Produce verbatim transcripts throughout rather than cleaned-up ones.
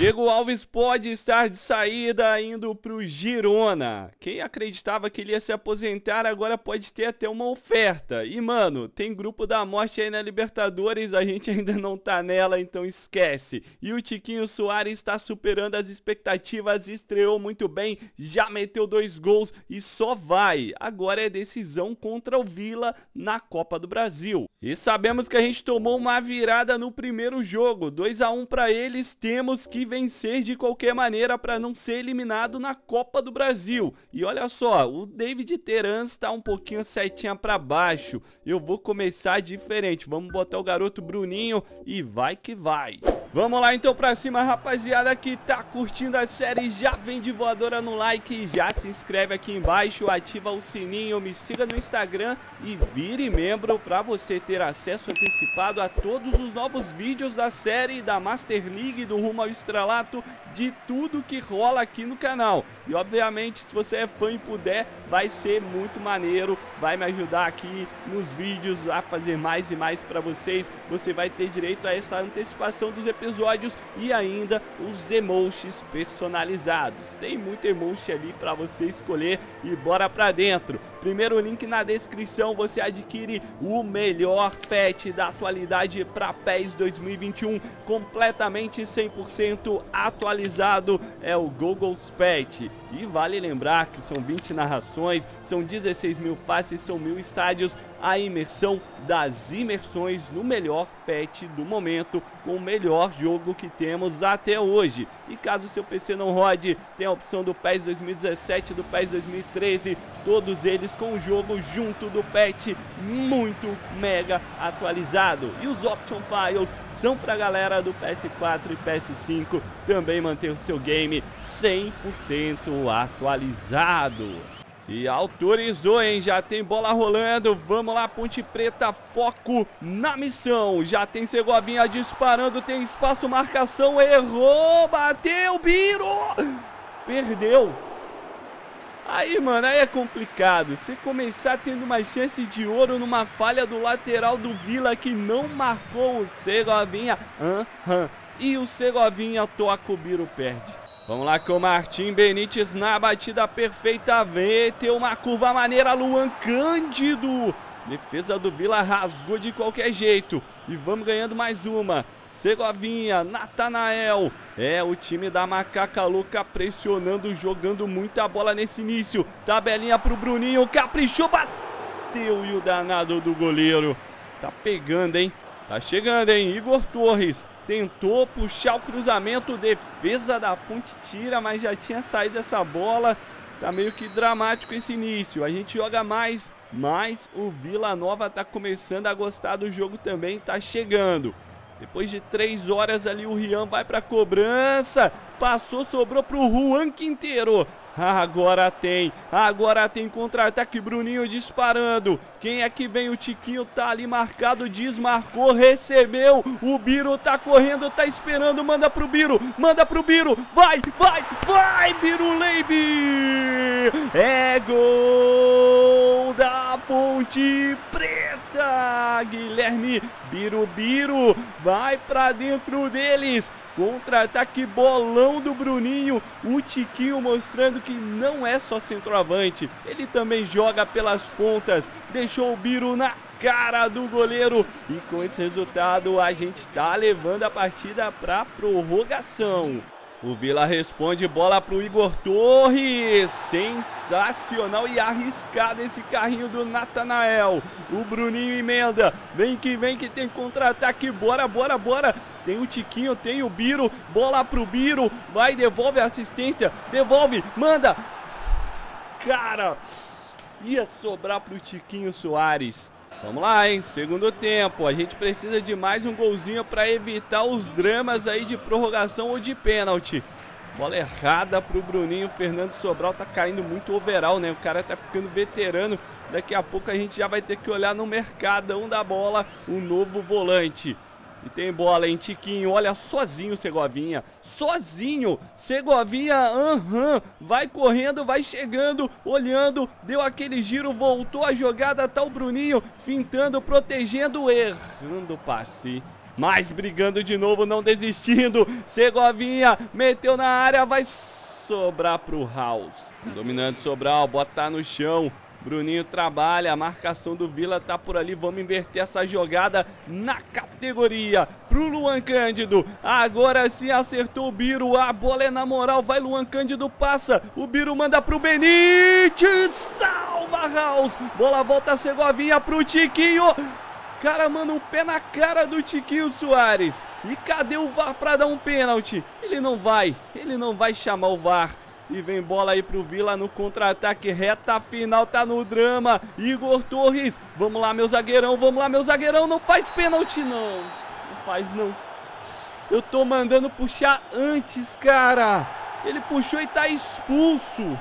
Diego Alves pode estar de saída indo pro Girona. Quem acreditava que ele ia se aposentar agora pode ter até uma oferta. E mano, tem grupo da morte aí na Libertadores, a gente ainda não tá nela, então esquece. E o Tiquinho Soares está superando as expectativas, estreou muito bem, já meteu dois gols e só vai. Agora é decisão contra o Vila na Copa do Brasil. E sabemos que a gente tomou uma virada no primeiro jogo, dois a um para eles, temos que vencer de qualquer maneira para não ser eliminado na Copa do Brasil. E olha só, o David Terans está um pouquinho setinha para baixo. Eu vou começar diferente, vamos botar o garoto Bruninho e vai que vai. Vamos lá então pra cima, rapaziada que tá curtindo a série, já vem de voadora no like, já se inscreve aqui embaixo, ativa o sininho, me siga no Instagram e vire membro pra você ter acesso antecipado a todos os novos vídeos da série, da Master League, do Rumo ao Estrelato, de tudo que rola aqui no canal. E obviamente, se você é fã e puder, vai ser muito maneiro, vai me ajudar aqui nos vídeos a fazer mais e mais pra vocês. Você vai ter direito a essa antecipação dos episódios e ainda os emojis personalizados. Tem muito emoji ali pra você escolher e bora pra dentro. Primeiro link na descrição, você adquire o melhor pet da atualidade para P E S dois mil e vinte e um, completamente cem por cento atualizado, é o Google's Pet. E vale lembrar que são vinte narrações, são dezesseis mil faces, são mil estádios, a imersão das imersões no melhor pet do momento, com o melhor jogo que temos até hoje. E caso seu P C não rode, tem a opção do P E S dois mil e dezessete, do P E S dois mil e treze, todos eles com o jogo junto do pet muito mega atualizado. E os Option Files são pra galera do P S quatro e P S cinco também manter o seu game cem por cento atualizado. E autorizou, hein? Já tem bola rolando. Vamos lá, Ponte Preta, foco na missão. Já tem Segovinha disparando, tem espaço, marcação, errou, bateu, Biro! Perdeu. Aí, mano, aí é complicado. Se começar tendo uma chance de ouro numa falha do lateral do Vila que não marcou o Segovinha. Uhum. E o Segovinha toca, o Biro perde. Vamos lá com o Martim Benítez na batida perfeita, meteu uma curva maneira, Luan Cândido. Defesa do Vila rasgou de qualquer jeito. E vamos ganhando mais uma. Segovinha, Natanael. É o time da Macaca Louca pressionando, jogando muita bola nesse início. Tabelinha pro Bruninho, caprichou, bateu e o danado do goleiro. Tá pegando, hein? Tá chegando, hein? Igor Torres. Tentou puxar o cruzamento, defesa da Ponte tira, mas já tinha saído essa bola. Tá meio que dramático esse início. A gente joga mais, mas o Vila Nova tá começando a gostar do jogo também, tá chegando. Depois de três horas ali o Rian vai pra cobrança. Passou, sobrou pro Juan Quinteiro. Agora tem, agora tem contra-ataque, Bruninho disparando. Quem é que vem? O Tiquinho tá ali marcado, desmarcou, recebeu. O Biro tá correndo, tá esperando, manda pro Biro, manda pro Biro. Vai, vai, vai, Biro Leibe! É gol da Ponte Preta! Guilherme, Biro, Biro, vai pra dentro deles. Contra-ataque, bolão do Bruninho, o Tiquinho mostrando que não é só centroavante, ele também joga pelas pontas, deixou o Biro na cara do goleiro e com esse resultado a gente tá levando a partida pra prorrogação. O Vila responde, bola pro Igor Torres, sensacional e arriscado esse carrinho do Natanael. O Bruninho emenda, vem que vem que tem contra-ataque, bora, bora, bora. Tem o Tiquinho, tem o Biro, bola pro Biro, vai, devolve a assistência, devolve, manda. Cara, ia sobrar pro Tiquinho Soares. Vamos lá, hein? Segundo tempo, a gente precisa de mais um golzinho para evitar os dramas aí de prorrogação ou de pênalti. Bola errada pro Bruninho, Fernando Sobral tá caindo muito overall, né? O cara tá ficando veterano, daqui a pouco a gente já vai ter que olhar no mercadão da bola o novo volante. E tem bola, hein, Tiquinho, olha, sozinho Segovinha, sozinho, Segovinha, aham, uhum, vai correndo, vai chegando, olhando, deu aquele giro, voltou a jogada, tá o Bruninho, fintando, protegendo, errando o passe. Mas brigando de novo, não desistindo. Segovinha meteu na área, vai sobrar pro House. Dominando Sobral, bota no chão. Bruninho trabalha, a marcação do Vila tá por ali. Vamos inverter essa jogada na categoria pro Luan Cândido. Agora sim acertou o Biro, a bola é na moral, vai Luan Cândido, passa. O Biro manda pro Benítez, salva House. Bola volta a Segovinha pro Tiquinho. Cara, mano, um pé na cara do Tiquinho Soares. E cadê o V A R pra dar um pênalti? Ele não vai, ele não vai chamar o V A R. E vem bola aí pro Vila no contra-ataque, reta final, tá no drama. Igor Torres, vamos lá meu zagueirão, vamos lá meu zagueirão, não faz pênalti não. Não faz não. Eu tô mandando puxar antes, cara. Ele puxou e tá expulso.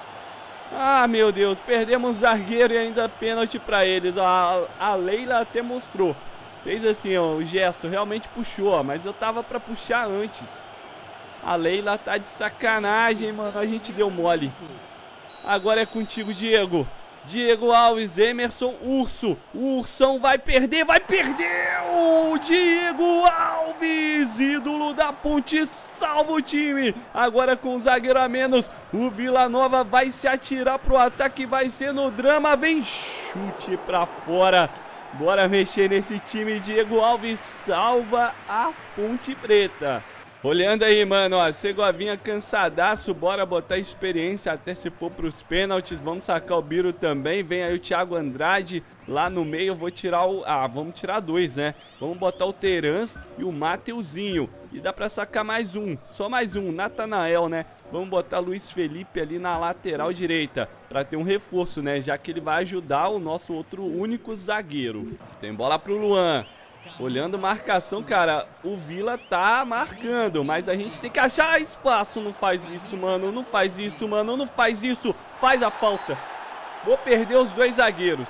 Ah, meu Deus, perdemos zagueiro e ainda pênalti pra eles. A, a Leila até mostrou. Fez assim, ó, o gesto, realmente puxou, ó, mas eu tava pra puxar antes. A Leila tá de sacanagem, mano. A gente deu mole. Agora é contigo, Diego. Diego Alves, Emerson, Urso. O Ursão vai perder, vai perder! O Diego Alves, ídolo da Ponte, salva o time. Agora com o zagueiro a menos, o Vila Nova vai se atirar pro ataque, vai ser no drama. Vem chute pra fora. Bora mexer nesse time. Diego Alves salva a Ponte Preta. Olhando aí, mano, ó, Segovinha cansadaço, bora botar experiência até se for pros pênaltis. Vamos sacar o Biro também, vem aí o Thiago Andrade lá no meio, eu vou tirar o... Ah, vamos tirar dois, né? Vamos botar o Terans e o Mateuzinho. E dá pra sacar mais um, só mais um, Natanael, né? Vamos botar Luiz Felipe ali na lateral direita, pra ter um reforço, né? Já que ele vai ajudar o nosso outro único zagueiro. Tem bola pro Luan. Olhando marcação, cara, o Vila tá marcando, mas a gente tem que achar espaço. Não faz isso, mano, não faz isso, mano, não faz isso. Faz a falta. Vou perder os dois zagueiros.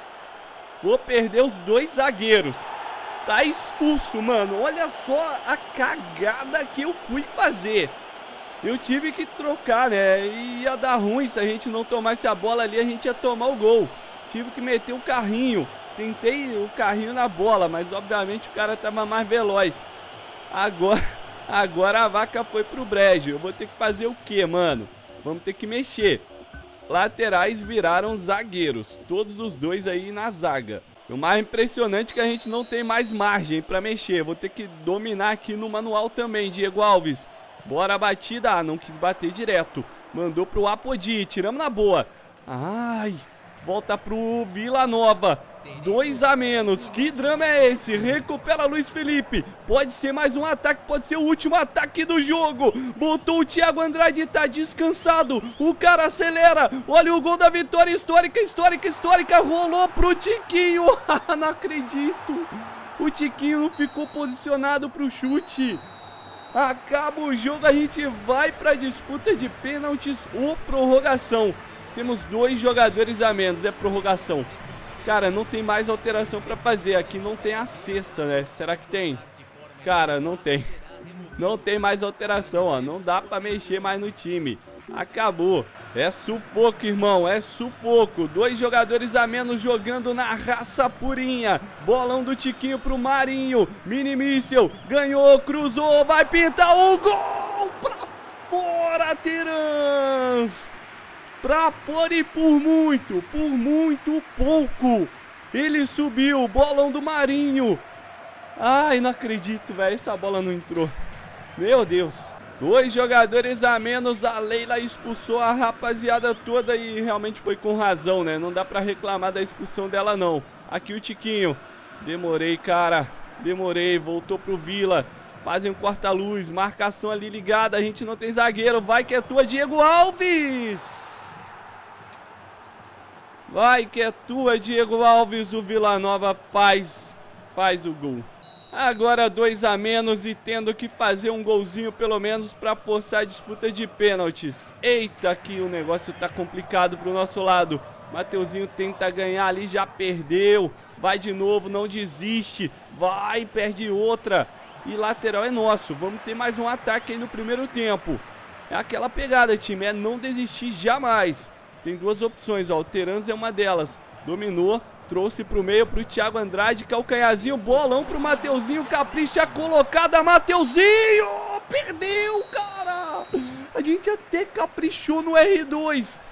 Vou perder os dois zagueiros. Tá expulso, mano. Olha só a cagada que eu fui fazer. Eu tive que trocar, né? E ia dar ruim se a gente não tomasse a bola ali, a gente ia tomar o gol. Tive que meter o carrinho. Tentei o carrinho na bola, mas obviamente o cara tava mais veloz. Agora, agora a vaca foi pro brejo. Eu vou ter que fazer o que, mano? Vamos ter que mexer. Laterais viraram zagueiros. Todos os dois aí na zaga. O mais impressionante é que a gente não tem mais margem pra mexer. Vou ter que dominar aqui no manual também, Diego Alves. Bora a batida. Ah, não quis bater direto. Mandou pro Apodi. Tiramos na boa. Ai... Volta pro Vila Nova. Dois a menos. Que drama é esse? Recupera Luiz Felipe. Pode ser mais um ataque. Pode ser o último ataque do jogo. Botou o Thiago Andrade. Tá descansado. O cara acelera. Olha o gol da vitória histórica, histórica, histórica. Rolou pro Tiquinho. Não acredito. O Tiquinho não ficou posicionado pro chute. Acaba o jogo. A gente vai pra disputa de pênaltis ou prorrogação. Temos dois jogadores a menos, é prorrogação. Cara, não tem mais alteração pra fazer. Aqui não tem a sexta, né? Será que tem? Cara, não tem. Não tem mais alteração, ó. Não dá pra mexer mais no time. Acabou. É sufoco, irmão. É sufoco. Dois jogadores a menos jogando na raça purinha. Bolão do Tiquinho pro Marinho. Mini míssel. Ganhou, cruzou. Vai pintar o gol. Pra fora, Terans. Pra fora e por muito, por muito pouco. Ele subiu, bolão do Marinho. Ai, não acredito, velho, essa bola não entrou. Meu Deus. Dois jogadores a menos, a Leila expulsou a rapaziada toda e realmente foi com razão, né? Não dá pra reclamar da expulsão dela, não. Aqui o Tiquinho. Demorei, cara. Demorei, voltou pro Vila. Fazem um corta-luz, marcação ali ligada, a gente não tem zagueiro. Vai que é tua, Diego Alves. Vai que é tua, Diego Alves. O Vila Nova faz, faz o gol. Agora dois a menos e tendo que fazer um golzinho pelo menos para forçar a disputa de pênaltis. Eita, que o negócio tá complicado pro nosso lado. Mateuzinho tenta ganhar ali, já perdeu. Vai de novo, não desiste. Vai, perde outra. E lateral é nosso. Vamos ter mais um ataque aí no primeiro tempo. É aquela pegada, time, é não desistir jamais. Tem duas opções, ó, o Terans é uma delas. Dominou, Trouxe pro meio pro Thiago Andrade, calcanhazinho, bolão pro Mateuzinho, capricha a colocada, Mateuzinho! Perdeu, cara! A gente até caprichou no R dois.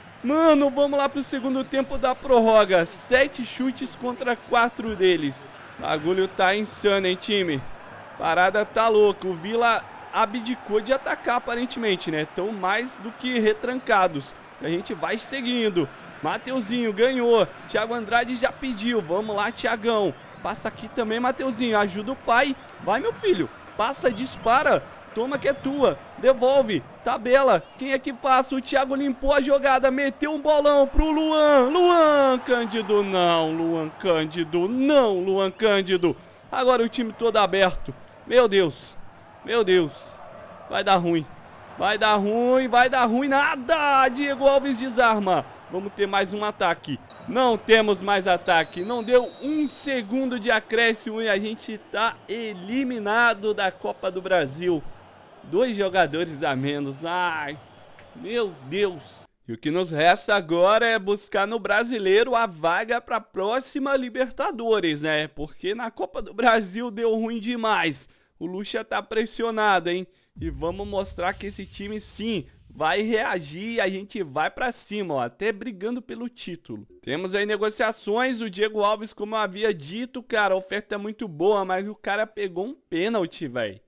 Mano, vamos lá pro segundo tempo da prorroga. Sete chutes contra quatro deles. Bagulho tá insano, hein, time? Parada tá louca. O Vila abdicou de atacar, aparentemente, né? Tão mais do que retrancados. E a gente vai seguindo. Mateuzinho ganhou. Thiago Andrade já pediu. Vamos lá, Thiagão. Passa aqui também, Mateuzinho. Ajuda o pai. Vai, meu filho. Passa, dispara. Toma que é tua. Devolve. Tabela. Quem é que passa? O Thiago limpou a jogada. Meteu um bolão pro Luan. Luan Cândido. Não, Luan Cândido. Não, Luan Cândido. Agora o time todo aberto. Meu Deus. Meu Deus. Vai dar ruim. Vai dar ruim. Vai dar ruim. Nada. Diego Alves desarma. Vamos ter mais um ataque. Não temos mais ataque. Não deu um segundo de acréscimo e a gente tá eliminado da Copa do Brasil. Dois jogadores a menos. Ai, meu Deus. E o que nos resta agora é buscar no Brasileiro a vaga para a próxima Libertadores, né? Porque na Copa do Brasil deu ruim demais. O Lucha tá pressionado, hein? E vamos mostrar que esse time sim vai reagir e a gente vai pra cima, ó, até brigando pelo título. Temos aí negociações, o Diego Alves, como eu havia dito, cara, a oferta é muito boa, mas o cara pegou um pênalti, velho.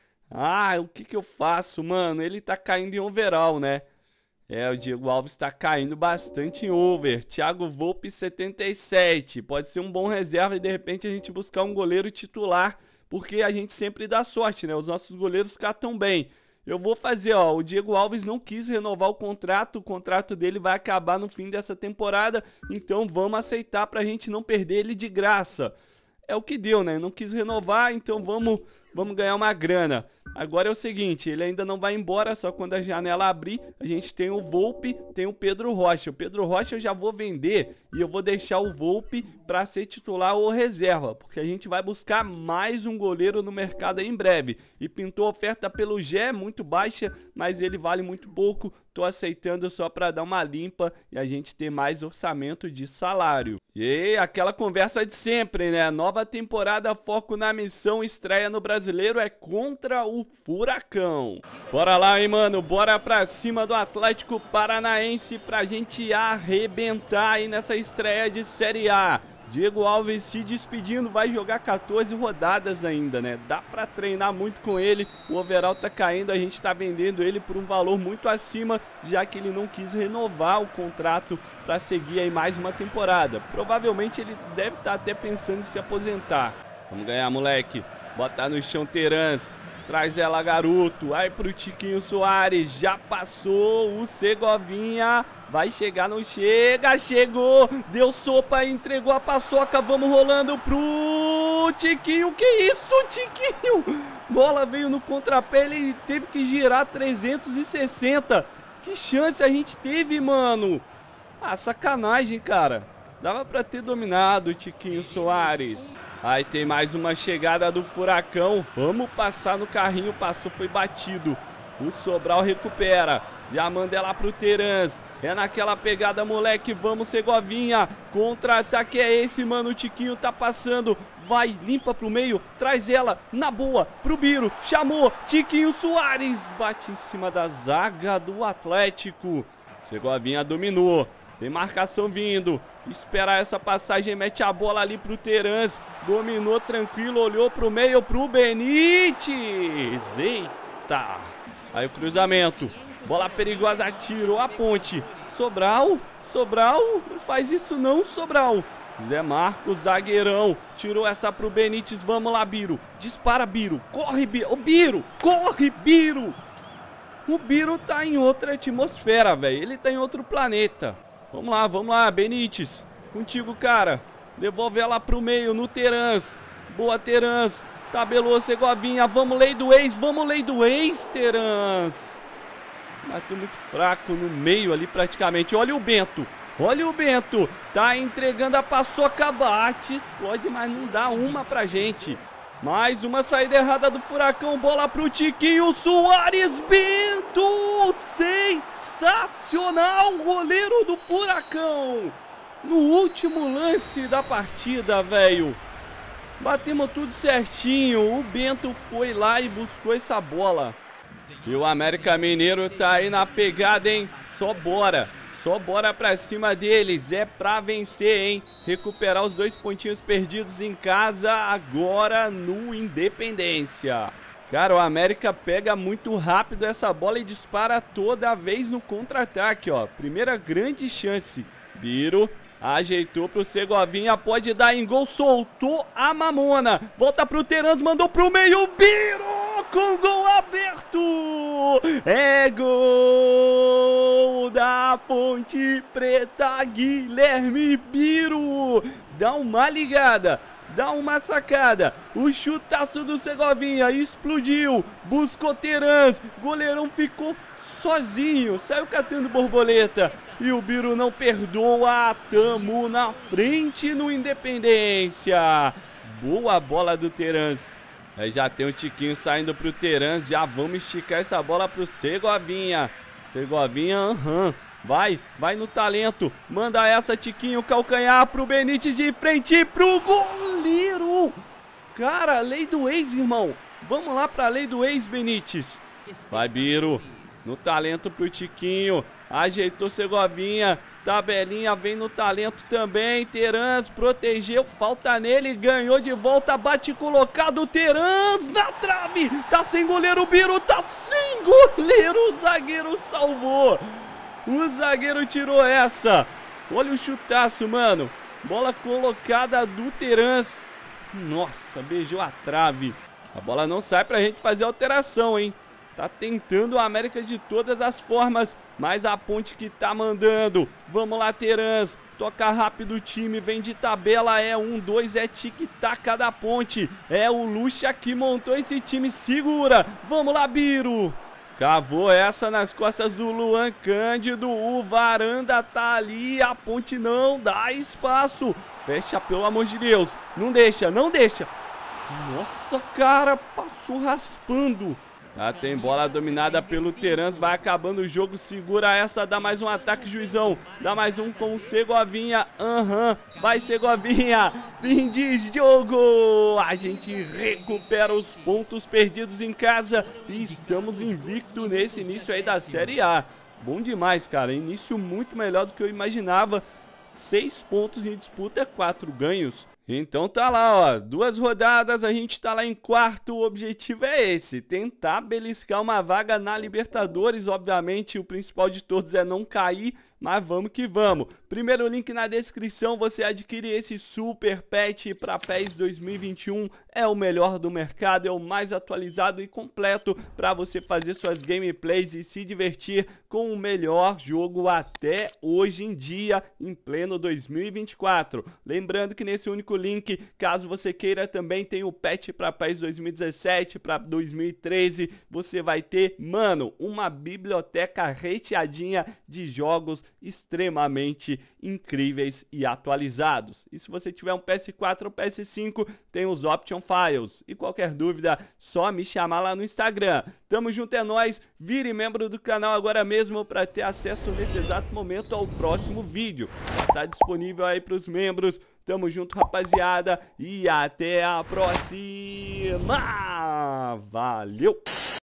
Ah, o que que eu faço, mano? Ele tá caindo em overall, né? É, o Diego Alves tá caindo bastante em over. Thiago Volpe, setenta e sete. Pode ser um bom reserva e de repente a gente buscar um goleiro titular, porque a gente sempre dá sorte, né? Os nossos goleiros catam bem. Eu vou fazer, ó, o Diego Alves não quis renovar o contrato, o contrato dele vai acabar no fim dessa temporada, então vamos aceitar pra gente não perder ele de graça. É o que deu, né? Não quis renovar, então vamos, vamos ganhar uma grana. Agora é o seguinte, ele ainda não vai embora, só quando a janela abrir, a gente tem o Volpe, tem o Pedro Rocha. O Pedro Rocha eu já vou vender e eu vou deixar o Volpe para ser titular ou reserva, porque a gente vai buscar mais um goleiro no mercado aí em breve. E pintou oferta pelo Gé, muito baixa, mas ele vale muito pouco. Tô aceitando só para dar uma limpa e a gente ter mais orçamento de salário. E aquela conversa de sempre, né? Nova temporada, foco na missão, estreia no Brasileiro é contra o Furacão. Bora lá, hein, mano? Bora pra cima do Atlético Paranaense pra gente arrebentar aí nessa estreia de Série A. Diego Alves se despedindo, vai jogar quatorze rodadas ainda, né? Dá pra treinar muito com ele, o overall tá caindo, a gente tá vendendo ele por um valor muito acima, já que ele não quis renovar o contrato pra seguir aí mais uma temporada. Provavelmente ele deve estar até pensando em se aposentar. Vamos ganhar, moleque. Botar no chão Terans. Traz ela, garoto. Aí pro Tiquinho Soares. Já passou o Segovinha. Vai chegar, não chega. Chegou. Deu sopa, entregou a paçoca. Vamos rolando pro Tiquinho. Que isso, Tiquinho? Bola veio no contrapé. Ele teve que girar trezentos e sessenta. Que chance a gente teve, mano. Ah, sacanagem, cara. Dava pra ter dominado o Tiquinho Soares. Aí tem mais uma chegada do Furacão. Vamos passar no carrinho. Passou, foi batido. O Sobral recupera. Já manda ela pro Terans. É naquela pegada, moleque. Vamos, Segovinha. Contra-ataque é esse, mano. O Tiquinho tá passando. Vai, limpa pro meio. Traz ela na boa pro Biro. Chamou. Tiquinho Soares. Bate em cima da zaga do Atlético. Segovinha dominou. Tem marcação vindo. Esperar essa passagem, mete a bola ali pro Terans. Dominou tranquilo, olhou pro meio pro Benítez. Eita. Aí o cruzamento. Bola perigosa, tirou a ponte. Sobral, Sobral, não faz isso não, Sobral. Zé Marcos, zagueirão. Tirou essa pro Benítez, vamos lá, Biro. Dispara, Biro. Corre, Biro. Ô, Biro, corre, Biro. O Biro tá em outra atmosfera, velho. Ele tá em outro planeta. Vamos lá, vamos lá, Benítez. Contigo, cara. Devolve ela pro meio, no Terans. Boa, Terans. Tabelou, Segovinha. Vamos, lei do ex. Vamos, lei do ex, Terans. Bateu muito fraco no meio ali, praticamente. Olha o Bento. Olha o Bento. Tá entregando a paçoca. Bate, explode, mas não dá uma pra gente. Mais uma saída errada do Furacão. Bola pro Tiquinho Soares. Bento. Sensacional. Goleiro do Furacão. no último lance da partida, velho. Batemos tudo certinho. O Bento foi lá e buscou essa bola. E o América Mineiro tá aí na pegada, hein? Só bora. Só bora pra cima deles. É pra vencer, hein? Recuperar os dois pontinhos perdidos em casa agora no Independência. Cara, o América pega muito rápido essa bola e dispara toda vez no contra-ataque, ó. Primeira grande chance. Biro ajeitou pro Segovinha, pode dar em gol, soltou a mamona. Volta pro Terans, mandou pro meio, Biro com gol aberto. É gol da Ponte Preta, Guilherme Biro. Dá uma ligada. Dá uma sacada, o chutaço do Segovinha explodiu, buscou Terans, goleirão ficou sozinho, saiu catando borboleta e o Biro não perdoa, tamo na frente no Independência. Boa bola do Terans, aí já tem o Tiquinho saindo pro Terans, já vamos esticar essa bola pro Segovinha, Segovinha, aham. Uhum. Vai, vai no talento. Manda essa, Tiquinho, calcanhar pro Benítez de frente pro goleiro. Cara, lei do ex, irmão. Vamos lá pra lei do ex, Benítez. Vai, Biro. No talento pro Tiquinho. Ajeitou Segovinha. Tabelinha vem no talento também. Terans protegeu. Falta nele. Ganhou de volta. Bate colocado. Terans na trave. Tá sem goleiro. Biro tá sem goleiro. O zagueiro salvou. O zagueiro tirou essa. Olha o chutaço, mano. Bola colocada do Terans. Nossa, beijou a trave. A bola não sai pra gente fazer alteração, hein? Tá tentando o América de todas as formas, mas a Ponte que tá mandando. Vamos lá, Terans. Toca rápido o time, vem de tabela. É um, dois, é tic-tac da Ponte. É o Lucha que montou esse time. Segura. Vamos lá, Biro. Cavou essa nas costas do Luan Cândido. O Varanda tá ali. A Ponte não dá espaço. Fecha, pelo amor de Deus. Não deixa, não deixa. Nossa, cara, passou raspando. Ah, tem bola dominada pelo Terans. Vai acabando o jogo. Segura essa. Dá mais um ataque, juizão. Dá mais um com o Segovinha. Aham. Uhum. Vai, Segovinha. Fim de jogo. A gente recupera os pontos perdidos em casa. E estamos invicto nesse início aí da Série A. Bom demais, cara. Início muito melhor do que eu imaginava. Seis pontos em disputa, quatro ganhos. Então tá lá, ó, duas rodadas, a gente tá lá em quarto, o objetivo é esse, tentar beliscar uma vaga na Libertadores, obviamente o principal de todos é não cair, mas vamos que vamos. Primeiro link na descrição, você adquire esse super patch para P E S dois mil e vinte e um, é o melhor do mercado, é o mais atualizado e completo para você fazer suas gameplays e se divertir com o melhor jogo até hoje em dia, em pleno dois mil e vinte e quatro. Lembrando que nesse único link, caso você queira, também tem o patch para P E S dois mil e dezessete, para dois mil e treze, você vai ter, mano, uma biblioteca recheadinha de jogos extremamente incríveis e atualizados. E se você tiver um P S quatro ou P S cinco, tem os Option Files. E qualquer dúvida, só me chamar lá no Instagram. Tamo junto, é nóis. Vire membro do canal agora mesmo para ter acesso nesse exato momento ao próximo vídeo. Tá disponível aí para os membros. Tamo junto, rapaziada. E até a próxima. Valeu!